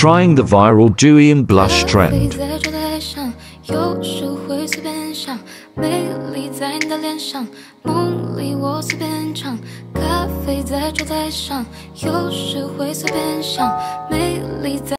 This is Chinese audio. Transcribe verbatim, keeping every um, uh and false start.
trying the viral dewy and blush trend. 在桌台上，有时会随便想，美丽在你的脸上，梦里我随便唱。咖啡在桌台上，有时会随便想，美丽在。